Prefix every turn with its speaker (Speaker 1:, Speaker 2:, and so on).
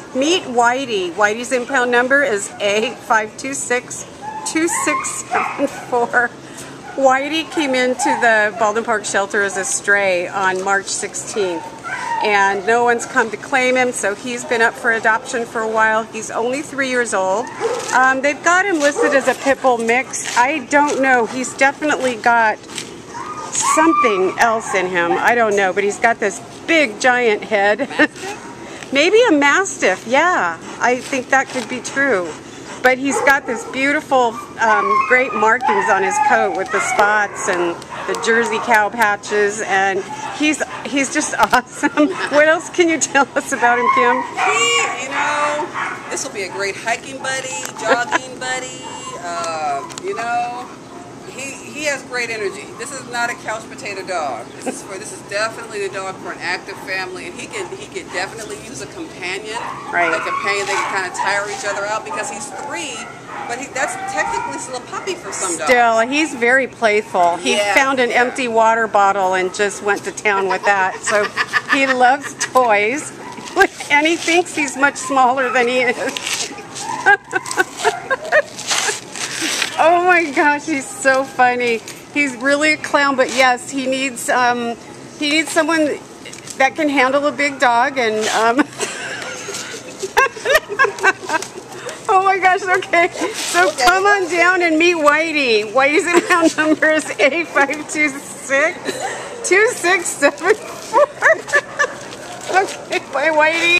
Speaker 1: Meet Whitey. Whitey's impound number is A5262624. Whitey came into the Baldwin Park shelter as a stray on March 16th. And no one's come to claim him, so he's been up for adoption for a while. He's only 3 years old. They've got him listed as a Pitbull mix. I don't know. He's definitely got something else in him. I don't know, but he's got this big, giant head. Maybe a Mastiff, yeah. I think that could be true. But he's got this beautiful, great markings on his coat with the spots and the Jersey cow patches, and he's just awesome. What else can you tell us about him, Kim?
Speaker 2: You know, this will be a great hiking buddy, jogging buddy. He has great energy. This is not a couch potato dog. This is definitely the dog for an active family, and he could definitely use a companion.
Speaker 1: Right.
Speaker 2: A companion that can kind of tire each other out, because he's 3, but that's technically still a puppy for some dogs.
Speaker 1: Still, he's very playful. He found an empty water bottle and just went to town with that. So he loves toys, and he thinks he's much smaller than he is. Oh my gosh, he's so funny. He's really a clown, but yes, he needs someone that can handle a big dog, and oh my gosh, okay. So come on down and meet Whitey. Whitey's impound number is A5262624. Okay, bye Whitey.